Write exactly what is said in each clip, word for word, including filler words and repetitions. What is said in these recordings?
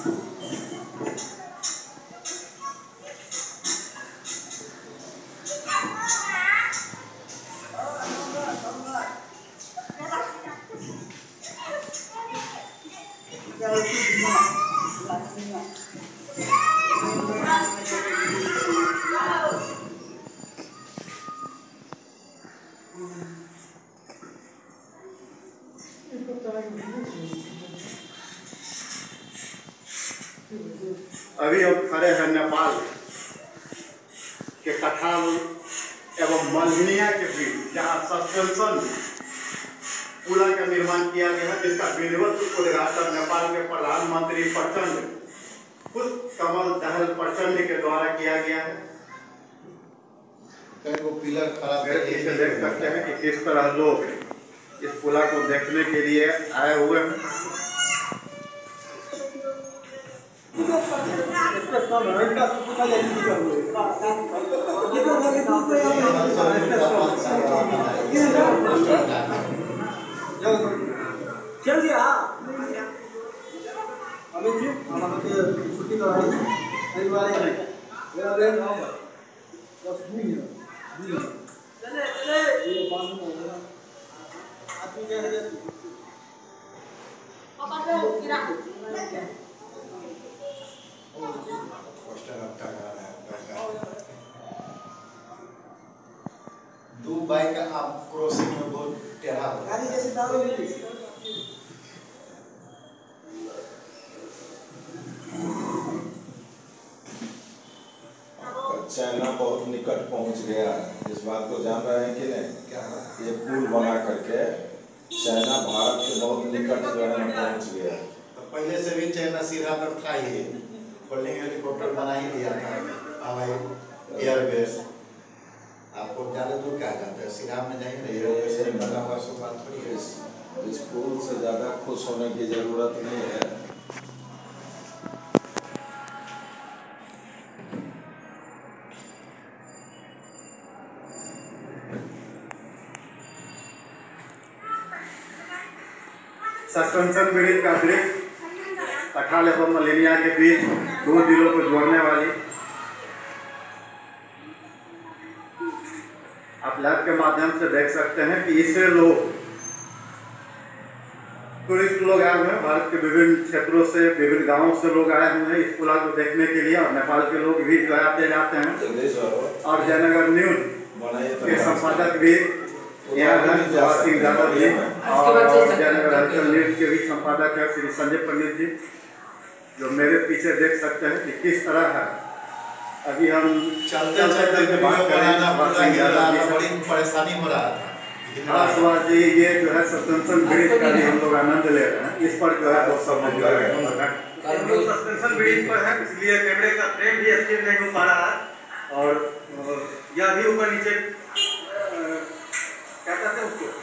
अभी हम खड़े हैं नेपाल के कठाल एवं मल्हिनिया के बीच, जहाँ सस्पेंशन पुल का निर्माण किया गया है, जिसका विधिवत उद्घाटन नेपाल के प्रधानमंत्री प्रचंड पुष्प कमल दहल प्रचंड के द्वारा किया गया है। वो पिलर खड़ा करके देख सकते हैं कि किस तरह लोग इस पुला को देखने के लिए आए हुए हैं। चल गया अमित जी, हमारे छुट्टी तो आई नहीं वाले हैं मेरा दिन आओ बस नहीं है चले चले ये पांच में हो गया आदमी क्या है पापा से गिरा पोस्टर अटका रहा है। दो बाइक आप क्रॉसिंग में बहुत टेढ़ा गाड़ी जैसे दारू ले ली चाइना बहुत निकट पहुंच गया। इस बात को जान रहे हैं कि नहीं? क्या ये पुल बना करके चाइना भारत के बहुत निकट जो है पहुंच गया। तो पहले से भी चाइना सीधा पर था ही, फोल्डिंग हेलीकॉप्टर बना ही दिया था हवाई एयरबेस। आपको ज़्यादा दूर क्या जाता है, सीधा में जाएंगे एयरबेस से बना हुआ सो बात थोड़ी है। इस पुल से ज़्यादा खुश होने की जरूरत नहीं है। सस्पेंशन ब्रिज का दृश्य कठाल एवं मल्हिनिया के बीच दो जिलों को जोड़ने वाली, आप लैब के माध्यम से देख सकते हैं कि इससे लोग टूरिस्ट लोग आए हुए हैं, भारत के विभिन्न क्षेत्रों से, विभिन्न गांवों से लोग आए हुए हैं इस पुला को देखने के लिए। और नेपाल के लोग भी जो आते जाते हैं। और जयनगर न्यूज के संपादक भी यहाँ है सिंह यादव जी, और जयनगर हलचल न्यूज के भी संपादक है श्री संजय पंडित जी, जो मेरे पीछे देख सकते हैं कि किस तरह है। अभी हम चलते चलते बात कराना बड़ी परेशानी हो रहा था। खास जी ये जो है सस्पेंशन ब्रिज का भी हम लोग आनंद ले रहे हैं। इस पर जो है बहुत सब लोग सस्पेंशन ब्रिज पर है, इसलिए कैमरे का फ्रेम भी अच्छे नहीं हो पा रहा है। और यह भी ऊपर नीचे क्या कहते हैं उसको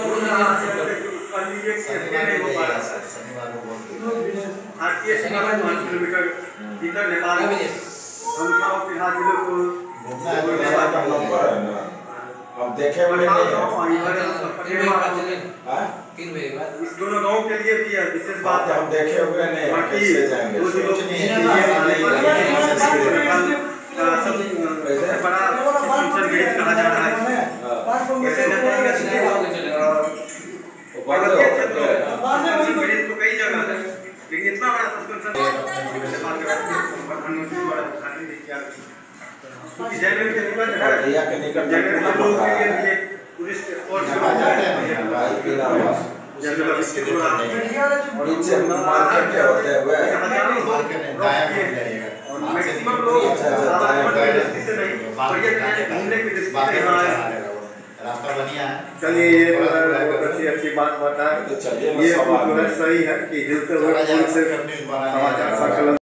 भारतीय सीमा में पाँच किलोमीटर भीतर नेपाल हम फिलहाल जिले को हम देखे हुए इस दोनों गाँव के लिए भी विशेष बात है, हम देखे हुए नहीं। बाकी बड़ा सस्पेंशन ब्रिज कहा जा रहा है। ब्रिज तो कई जगह है, लेकिन इतना बड़ा सस्पेंशन प्रधानमंत्री द्वारा उद्घाटन भी किया गया। जयनगर के निकट रिया के निकट जयनगर लोग के लिए टूरिस्ट स्पॉट इसके थोड़ा नीचे मार्केट के होते हुए मार्केट में दाया मिल जाएगा और मैक्सिमम लोग घूमने की दृष्टि से रास्ता बढ़िया है। चलिए ये बहुत अच्छी अच्छी बात बताए। ये जो है सही है कि हिलते हुए पुल से समाचार